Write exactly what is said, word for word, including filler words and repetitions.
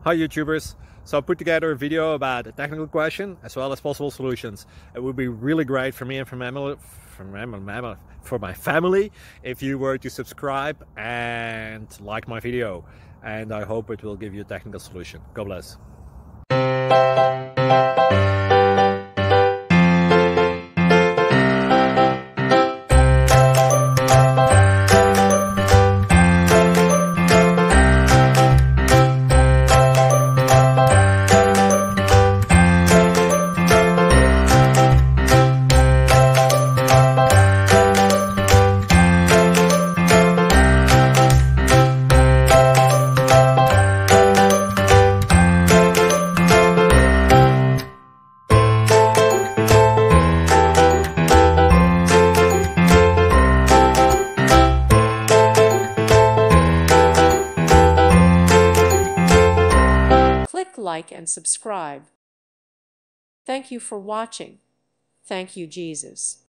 Hi YouTubers! So I put together a video about a technical question as well as possible solutions. It would be really great for me and for my family, for my, for my family if you were to subscribe and like my video. And I hope it will give you a technical solution. God bless. Click like and subscribe. Thank you for watching. Thank you, Jesus.